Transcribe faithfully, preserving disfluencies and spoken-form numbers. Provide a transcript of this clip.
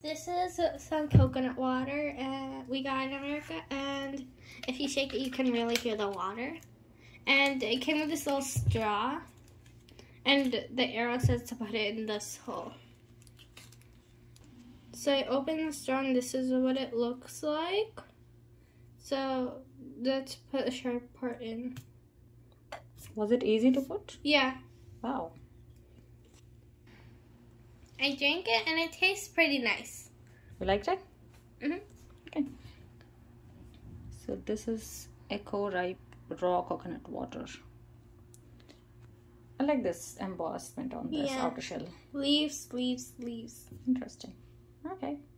This is some coconut water uh, we got in America, and if you shake it, you can really hear the water. And it came with this little straw, and the arrow says to put it in this hole. So I open the straw, and this is what it looks like. So let's put the sharp part in. Was it easy to put? Yeah. Wow. I drank it, and it tastes pretty nice. You liked it? Mm-hmm. Okay. So this is Eco Ripe Raw Coconut Water. I like this embossment on this Yeah. outer shell. Leaves, leaves, leaves. Interesting. Okay.